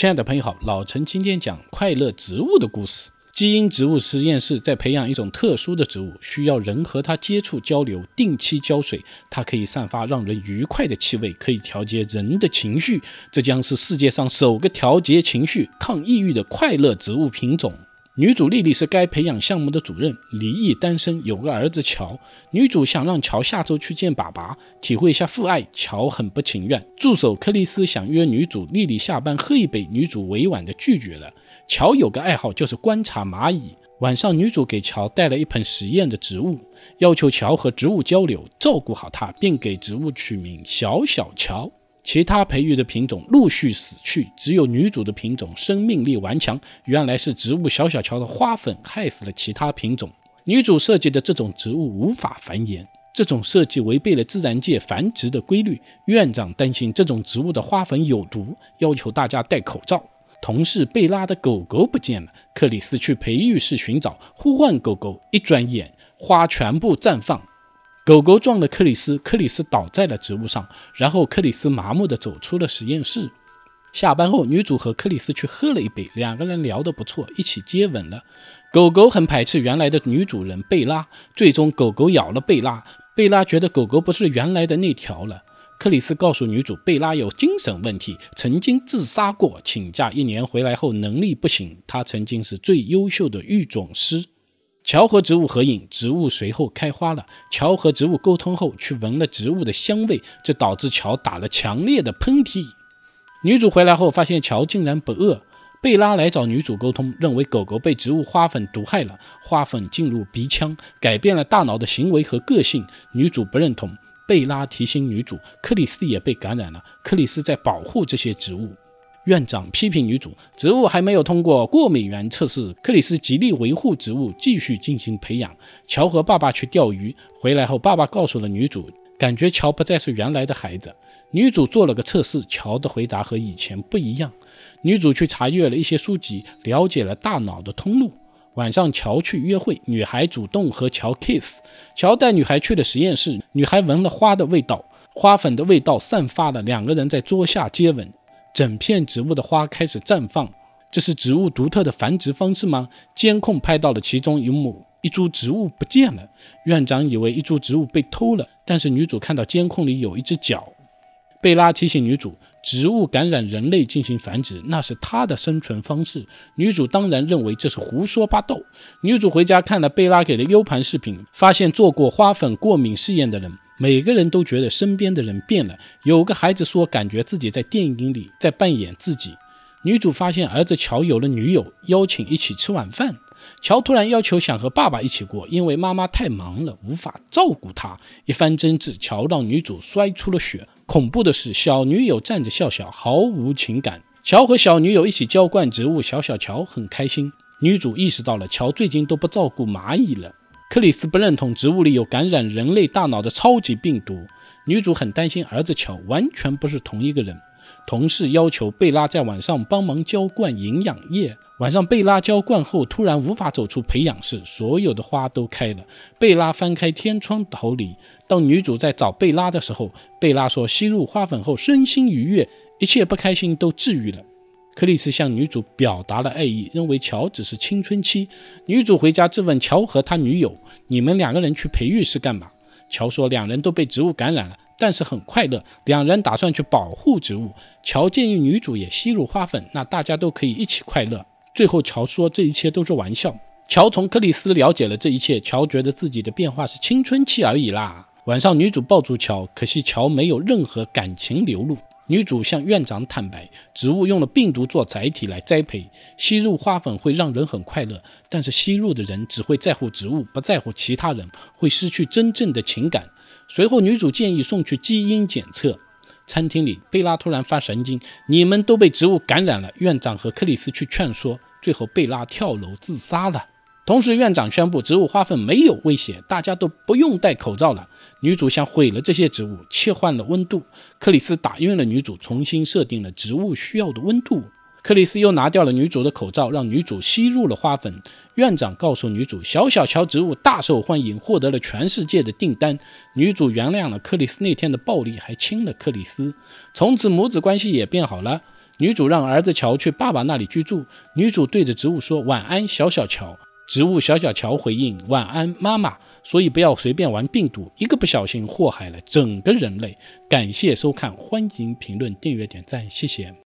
亲爱的朋友好，老陈今天讲快乐植物的故事。基因植物实验室在培养一种特殊的植物，需要人和它接触交流，定期浇水，它可以散发让人愉快的气味，可以调节人的情绪，这将是世界上首个调节情绪、抗抑郁的快乐植物品种。女主莉莉是该培养项目的主任，离异单身，有个儿子乔。女主想让乔下周去见爸爸，体会一下父爱，乔很不情愿。助手克里斯想约女主莉莉下班喝一杯，女主委婉地拒绝了。乔有个爱好就是观察蚂蚁，晚上女主给乔带了一盆实验的植物，要求乔和植物交流，照顾好它，并给植物取名小小乔。其他培育的品种陆续死去，只有女主的品种生命力顽强。原来是植物小小乔的花粉害死了其他品种。女主设计的这种植物无法繁衍，这种设计违背了自然界繁殖的规律。院长担心这种植物的花粉有毒，要求大家戴口罩。同事贝拉的狗狗不见了，克里斯去培育室寻找，呼唤狗狗，一转眼花全部绽放。狗狗撞了克里斯，克里斯倒在了植物上，然后克里斯麻木地走出了实验室。下班后，女主和克里斯去喝了一杯，两个人聊得不错，一起接吻了。狗狗很排斥原来的女主人贝拉，最终狗狗咬了贝拉，贝拉觉得狗狗不是原来的那条了。克里斯告诉女主，贝拉有精神问题，曾经自杀过，请假1年回来后能力不行，她曾经是最优秀的育种师。乔和植物合影，植物随后开花了。乔和植物沟通后，去闻了植物的香味，这导致乔打了强烈的喷嚏。女主回来后发现乔竟然不饿。贝拉来找女主沟通，认为狗狗被植物花粉毒害了，花粉进入鼻腔，改变了大脑的行为和个性。女主不认同。贝拉提醒女主，克里斯也被感染了，克里斯在保护这些植物。院长批评女主，植物还没有通过过敏原测试，克里斯极力维护植物，继续进行培养。乔和爸爸去钓鱼，回来后爸爸告诉了女主，感觉乔不再是原来的孩子。女主做了个测试，乔的回答和以前不一样。女主去查阅了一些书籍，了解了大脑的通路。晚上乔去约会，女孩主动和乔 kiss， 乔带女孩去了实验室，女孩闻了花的味道，花粉的味道散发了，两个人在桌下接吻。整片植物的花开始绽放，这是植物独特的繁殖方式吗？监控拍到了其中一幕，一株植物不见了。院长以为一株植物被偷了，但是女主看到监控里有一只脚。贝拉提醒女主，植物感染人类进行繁殖，那是她的生存方式。女主当然认为这是胡说八道。女主回家看了贝拉给的 U 盘视频，发现做过花粉过敏试验的人，每个人都觉得身边的人变了。有个孩子说感觉自己在电影里在扮演自己。女主发现儿子乔有了女友，邀请一起吃晚饭。乔突然要求想和爸爸一起过，因为妈妈太忙了，无法照顾他。一番争执，乔让女主摔出了血。恐怖的是，小女友站着笑笑，毫无情感。乔和小女友一起浇灌植物，小小乔很开心。女主意识到了乔最近都不照顾蚂蚁了。克里斯不认同植物里有感染人类大脑的超级病毒。女主很担心儿子乔完全不是同一个人。同事要求贝拉在晚上帮忙浇灌营养液。晚上贝拉浇灌后突然无法走出培养室，所有的花都开了。贝拉翻开天窗逃离。当女主在找贝拉的时候，贝拉说吸入花粉后身心愉悦，一切不开心都治愈了。克里斯向女主表达了爱意，认为乔只是青春期。女主回家质问乔和他女友，你们两个人去培育室干嘛？乔说两人都被植物感染了，但是很快乐，两人打算去保护植物。乔建议女主也吸入花粉，那大家都可以一起快乐。最后乔说这一切都是玩笑。乔从克里斯了解了这一切，乔觉得自己的变化是青春期而已啦。晚上女主抱住乔，可惜乔没有任何感情流露。女主向院长坦白，植物用了病毒做载体来栽培，吸入花粉会让人很快乐，但是吸入的人只会在乎植物，不在乎其他人，会失去真正的情感。随后女主建议送去基因检测。餐厅里，贝拉突然发神经，你们都被植物感染了。院长和克里斯去劝说，最后贝拉跳楼自杀了。同时院长宣布植物花粉没有威胁，大家都不用戴口罩了。女主想毁了这些植物，切换了温度。克里斯打晕了女主，重新设定了植物需要的温度。克里斯又拿掉了女主的口罩，让女主吸入了花粉。院长告诉女主，小小乔植物大受欢迎，获得了全世界的订单。女主原谅了克里斯那天的暴力，还亲了克里斯。从此母子关系也变好了。 女主让儿子乔去爸爸那里居住，女主对着植物说晚安小小乔，植物小小乔回应晚安妈妈，所以不要随便玩病毒，一个不小心祸害了整个人类。感谢收看，欢迎评论订阅点赞，谢谢。